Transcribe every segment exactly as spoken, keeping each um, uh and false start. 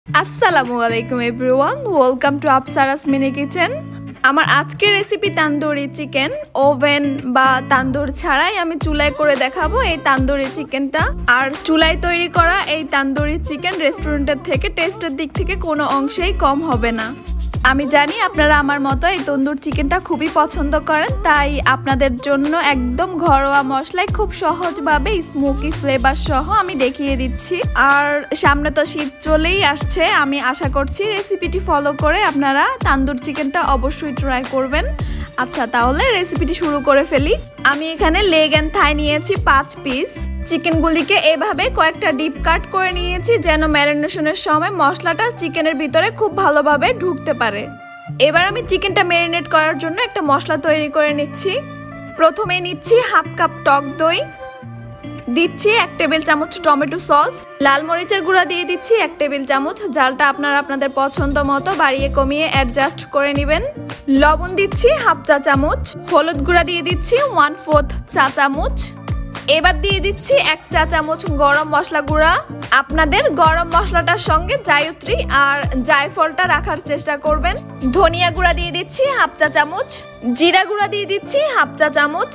আসসালামু আলাইকুম everyone, welcome to Apsara's mini kitchen. আমার আজকের রেসিপি তান্দুরি চিকেন। ওভেন বা তান্দুর ছাড়াই আমি চুলায় করে দেখাবো এই তান্দুরি চিকেনটা। আর চুলায় তৈরি করা এই তান্দুরি চিকেন রেস্টুরেন্টের থেকে টেস্টের দিক থেকে কোনো অংশেই কম হবে না। আমি জানি আপনারা আমার মতো এই তন্দুর চিকেনটা খুবই পছন্দ করেন, তাই আপনাদের জন্য একদম ঘরোয়া মশলায় খুব সহজভাবে স্মোকি ফ্লেভার সহ আমি দেখিয়ে দিচ্ছি। আর সামনে তো শীত চলেই আসছে, আমি আশা করছি রেসিপিটি ফলো করে আপনারা তান্দুর চিকেনটা অবশ্যই ট্রাই করবেন। আচ্ছা, তাহলে রেসিপিটি শুরু করে ফেলি। আমি এখানে লেগ অ্যান্ড থাই নিয়েছি পাঁচ পিস। চিকেনগুলিকে এভাবে কয়েকটা ডিপ কাট করে নিয়েছি যেন ম্যারিনেশনের সময় মশলাটা চিকেনের ভিতরে খুব ভালোভাবে ঢুকতে পারে। এবার আমি চিকেনটা ম্যারিনেট করার জন্য একটা মশলা তৈরি করে নিচ্ছি। প্রথমে নিচ্ছি হাফ কাপ টক দই, দিচ্ছি এক টেবিল চামচ টমেটো সস, লাল মরিচের গুঁড়া দিয়ে দিচ্ছি এক টেবিল চামচ, জালটা আপনারা আপনাদের পছন্দ মতো বাড়িয়ে কমিয়ে অ্যাডজাস্ট করে নেবেন। লবণ দিচ্ছি হাফ চা চামচ, হলুদ গুঁড়া দিয়ে দিচ্ছি ওয়ান ফোর্থ চা চামচ। এবার দিয়ে দিচ্ছি এক চা চামচ গরম মশলা গুঁড়া। আপনাদের গরম মশলাটার সঙ্গে জায়ত্রী আর জায়ফলটা রাখার চেষ্টা করবেন। ধনিয়া গুঁড়া দিয়ে দিচ্ছি হাফ চা চামচ, জিরা গুঁড়া দিয়ে দিচ্ছি হাফ চা চামচ,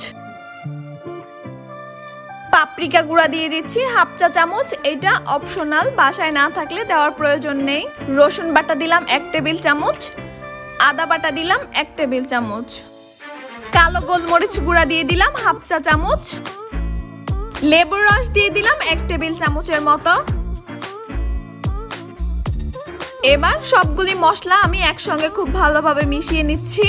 পাপরিকা গুঁড়া দিয়ে দিচ্ছি হাফ চা চামচ, এটা অপশনাল, বাসায় না থাকলে দেওয়ার প্রয়োজন নেই। রসুন বাটা দিলাম এক টেবিল চামচ, আদা বাটা দিলাম এক টেবিল চামচ, কালো গোলমরিচ গুঁড়া দিয়ে দিলাম হাফ চা চামচ, লেবুর রস দিয়ে দিলাম এক টেবিল চামচের মতো। এবার সবগুলি মশলা আমি একসঙ্গে খুব ভালোভাবে মিশিয়ে নিচ্ছি।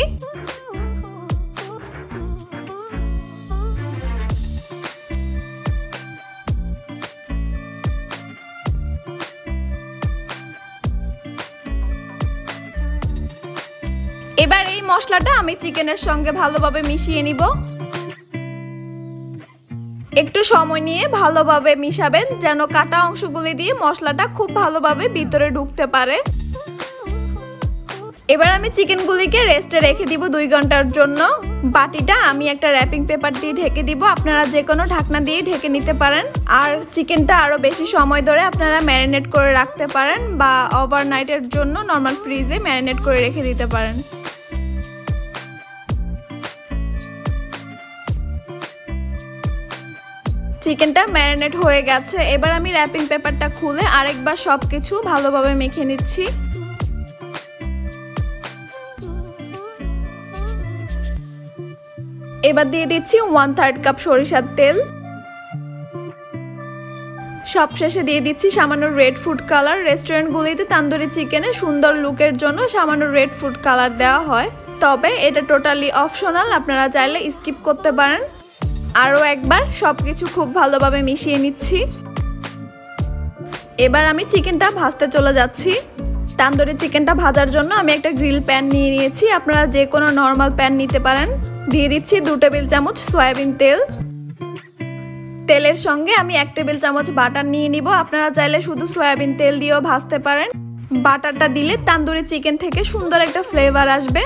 এবার এই মশলাটা আমি চিকেনের সঙ্গে ভালোভাবে মিশিয়ে নিব। একটু সময় নিয়ে ভালোভাবে মিশাবেন যেন কাটা অংশগুলি দিয়ে মশলাটা খুব ভালোভাবে ভিতরে ঢুকতে পারে। এবার আমি চিকেনগুলিকে রেস্টে রেখে দিব দুই ঘন্টার জন্য। বাটিটা আমি একটা র্যাপিং পেপার দিয়ে ঢেকে দিব, আপনারা যে কোনো ঢাকনা দিয়ে ঢেকে নিতে পারেন। আর চিকেনটা আরও বেশি সময় ধরে আপনারা ম্যারিনেট করে রাখতে পারেন বা ওভারনাইটের জন্য নর্মাল ফ্রিজে ম্যারিনেট করে রেখে দিতে পারেন। চিকেনটা ম্যারিনেট হয়ে গেছে। এবার আমি র্যাপিং পেপারটা খুলে আরেকবার সবকিছু ভালোভাবে মেখে নিচ্ছি। এবার দিয়ে দিচ্ছি ওয়ান থার্ড কাপ সরিষার তেল। সবশেষে দিয়ে দিচ্ছি সামান্য রেড ফুড কালার। রেস্টুরেন্টগুলিতে তান্দুরি চিকেনে সুন্দর লুকের জন্য সামান্য রেড ফুড কালার দেওয়া হয়, তবে এটা টোটালি অপশনাল, আপনারা চাইলে স্কিপ করতে পারেন। আরও একবার সবকিছু খুব ভালোভাবে মিশিয়ে নিচ্ছি। এবার আমি চিকেনটা ভাজতে চলে যাচ্ছি। তান্দুরি চিকেনটা ভাজার জন্য আমি একটা গ্রিল প্যান নিয়ে নিয়েছি, আপনারা যে কোনো নর্মাল প্যান নিতে পারেন। দিয়ে দিচ্ছি দু টেবিল চামচ সয়াবিন তেল। তেলের সঙ্গে আমি এক টেবিল চামচ বাটার নিয়ে নিব, আপনারা চাইলে শুধু সয়াবিন তেল দিয়েও ভাজতে পারেন। বাটারটা দিলে তান্দুরি চিকেন থেকে সুন্দর একটা ফ্লেভার আসবে।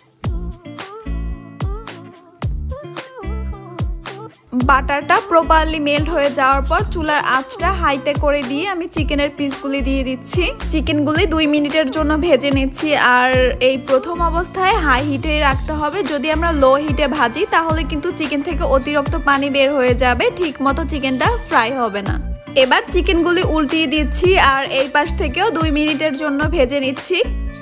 বাটারটা প্রপারলি মেল্ট হয়ে যাওয়ার পর চুলার আঁচটা হাইতে করে দিয়ে আমি চিকেনের পিসগুলি দিয়ে দিচ্ছি। চিকেনগুলি দুই মিনিটের জন্য ভেজে নিচ্ছি। আর এই প্রথম অবস্থায় হাই হিটেই রাখতে হবে, যদি আমরা লো হিটে ভাজি তাহলে কিন্তু চিকেন থেকে অতিরিক্ত পানি বের হয়ে যাবে, ঠিক মতো চিকেনটা ফ্রাই হবে না। এবার চিকেনগুলি উল্টিয়ে দিচ্ছি আর এই পাশ থেকেও দুই মিনিটের জন্য ভেজে নিচ্ছি।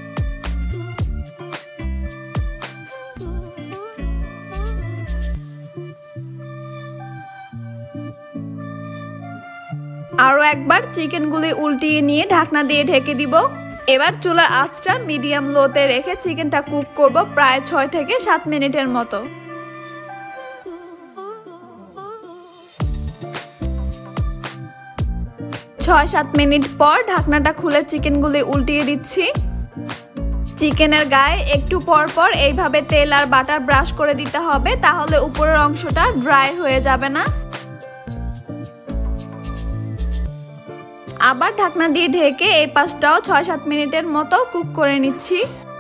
আরও একবার চিকেনগুলি উল্টিয়ে নিয়ে ঢাকনা দিয়ে ঢেকে দিব। এবার চুলার আঁচটা মিডিয়াম লোতে রেখে চিকেনটা কুক করব প্রায় ছয় থেকে সাত মিনিটের মতো। ছয় সাত মিনিট পর ঢাকনাটা খুলে চিকেনগুলি উল্টিয়ে দিচ্ছি। চিকেনের গায়ে একটু পর পর এইভাবে তেল আর বাটার ব্রাশ করে দিতে হবে, তাহলে উপরের অংশটা ড্রাই হয়ে যাবে না। আবার ঢাকনা দিয়ে ঢেকে এই পাশটাও ছয় সাত মিনিটের মতো কুক করে নিচ্ছি।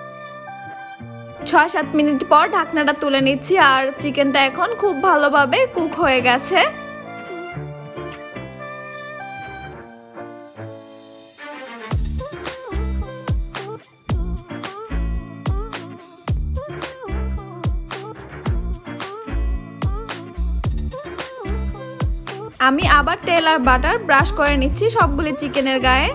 ছয় সাত মিনিট পর ঢাকনাটা তুলে নিচ্ছি আর চিকেনটা এখন খুব ভালোভাবে কুক হয়ে গেছে। আমি আবার তেল আর বাটার ব্রাশ করে নিচ্ছি সবগুলি চিকেনের গায়ে।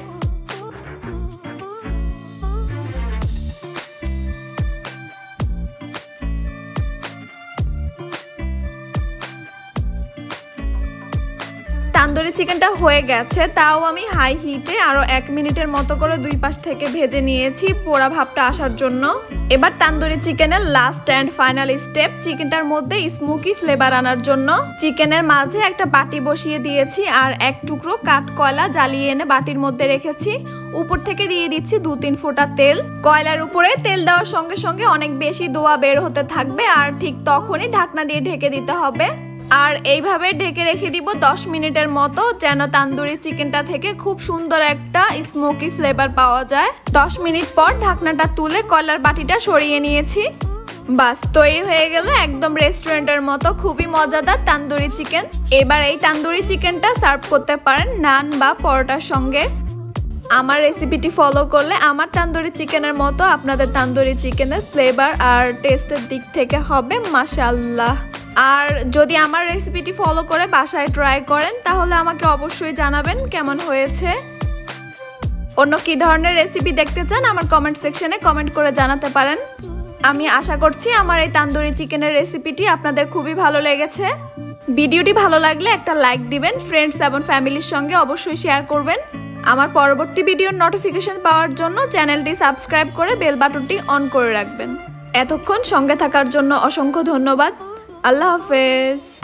তান্দুরি চিকেনটা হয়ে গেছে, তাও আমি হাই হিটে আরো এক মিনিটের মতো করে দুই পাশ থেকে ভেজে নিয়েছি পোড়া ভাবটা আসার জন্য। এবার তান্দুরি চিকেনের লাস্ট অ্যান্ড ফাইনাল স্টেপ, চিকেনটার মধ্যে স্মোকি ফ্লেভার আনার জন্য চিকেনের মাঝে একটা বাটি বসিয়ে দিয়েছি আর এক টুকরো কাঠ কয়লা জ্বালিয়ে এনে বাটির মধ্যে রেখেছি। উপর থেকে দিয়ে দিচ্ছি দু তিন ফোঁটা তেল। কয়লার উপরে তেল দেওয়ার সঙ্গে সঙ্গে অনেক বেশি ধোঁয়া বের হতে থাকবে আর ঠিক তখনই ঢাকনা দিয়ে ঢেকে দিতে হবে। আর এইভাবে ঢেকে রেখে দিব দশ মিনিটের মতো, যেন তান্দুরি চিকেনটা থেকে খুব সুন্দর একটা স্মোকি ফ্লেভার পাওয়া যায়। দশ মিনিট পর ঢাকনাটা তুলে কয়লার বাটিটা সরিয়ে নিয়েছি। বাস তৈরি হয়ে গেল একদম রেস্টুরেন্টের মতো খুবই মজাদার তান্দুরি চিকেন। এবার এই তান্দুরি চিকেনটা সার্ভ করতে পারেন নান বা পরোটার সঙ্গে। আমার রেসিপিটি ফলো করলে আমার তান্দুরি চিকেনের মতো আপনাদের তান্দুরি চিকেনের ফ্লেভার আর টেস্টের দিক থেকে হবে মাশাআল্লাহ। আর যদি আমার রেসিপিটি ফলো করে বাসায় ট্রাই করেন তাহলে আমাকে অবশ্যই জানাবেন কেমন হয়েছে। অন্য কি ধরনের রেসিপি দেখতে চান আমার কমেন্ট সেকশনে কমেন্ট করে জানাতে পারেন। আমি আশা করছি আমার এই তান্দুরি চিকেনের রেসিপিটি আপনাদের খুবই ভালো লেগেছে। ভিডিওটি ভালো লাগলে একটা লাইক দিবেন, ফ্রেন্ডস এবং ফ্যামিলির সঙ্গে অবশ্যই শেয়ার করবেন। আমার পরবর্তী ভিডিওর নোটিফিকেশন পাওয়ার জন্য চ্যানেলটি সাবস্ক্রাইব করে বেল বাটনটি অন করে রাখবেন। এতক্ষণ সঙ্গে থাকার জন্য অসংখ্য ধন্যবাদ। আল্লাহ হাফেজ।